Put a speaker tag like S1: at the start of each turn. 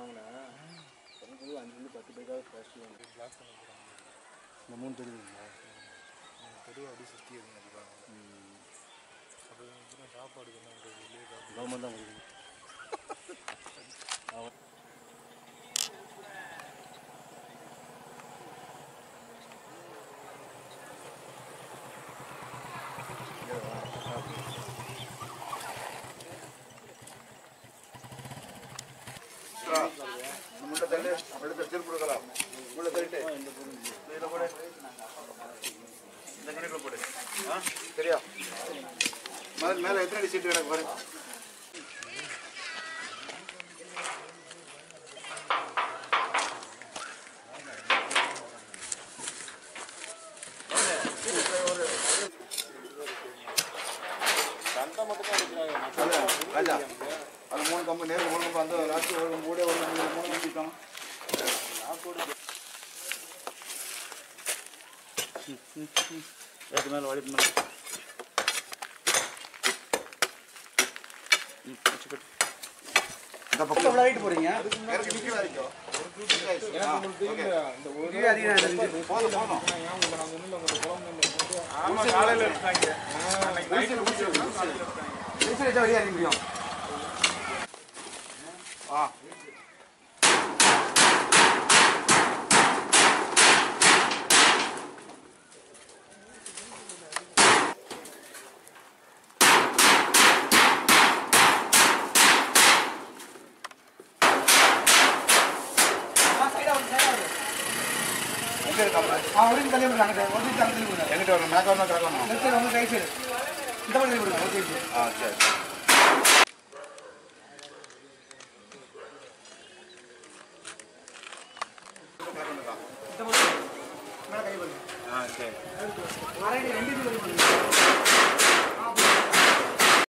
S1: வாங்கினா பொருள் 5-10 பைக்காவது காஸ்ட்லி வந்து பிளாக் பண்ண போகிறாங்க. இந்த 3 தெருவுங்களா? தெருவு அப்படியே சுற்றி எதுவும் அடிப்பாங்க. அப்புறம் சாப்பாடுக்கு என்ன பண்ணுறது? வெளியே கவர்மெண்ட் தான் கொடுக்குது. முள்ள தள்ளி எடுத்து வச்சு கொடுக்கலாம். முள்ள தள்ளிட்டு இதில் போடு, இந்த கணக்கில் போடு. சரியா? மேலே எத்தனை அடி சீட்டு கிடக்கு பாரு. ராஜா அது 3 கம்பு நேரில் 3 கம்பு அந்த லாஸ்ட் ஒரு மூடே ஒரு 3 கம்பிட்டோம். ஏற்று மேலே வழி மேலே இந்த பக்கம் எவ்வளோ ஹைட் போகிறீங்க? வெளியே முடியும். எங்கிட்ட ஒரு மேக்கப் தான் கிடக்கணும். இந்த மாதிரி கொடுங்க. ஓகே. சரி. மேலே கை பண்ணுங்க. சரி.